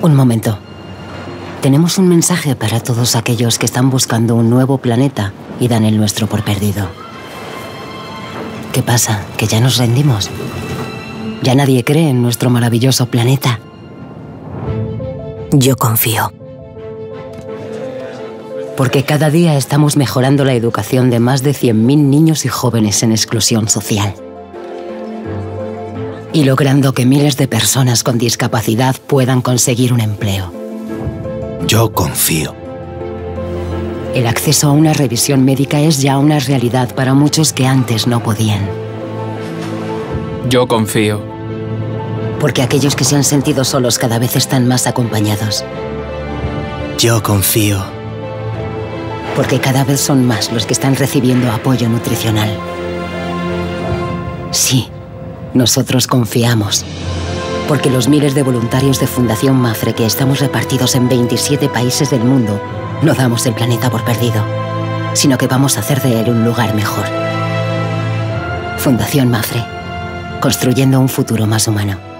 Un momento. Tenemos un mensaje para todos aquellos que están buscando un nuevo planeta y dan el nuestro por perdido. ¿Qué pasa? ¿Que ya nos rendimos? ¿Ya nadie cree en nuestro maravilloso planeta? Yo confío. Porque cada día estamos mejorando la educación de más de 100.000 niños y jóvenes en exclusión social. Y logrando que miles de personas con discapacidad puedan conseguir un empleo. Yo confío. El acceso a una revisión médica es ya una realidad para muchos que antes no podían. Yo confío. Porque aquellos que se han sentido solos cada vez están más acompañados. Yo confío. Porque cada vez son más los que están recibiendo apoyo nutricional. Sí, nosotros confiamos. Porque los miles de voluntarios de Fundación Mapfre que estamos repartidos en 27 países del mundo no damos el planeta por perdido, sino que vamos a hacer de él un lugar mejor. Fundación Mapfre, construyendo un futuro más humano.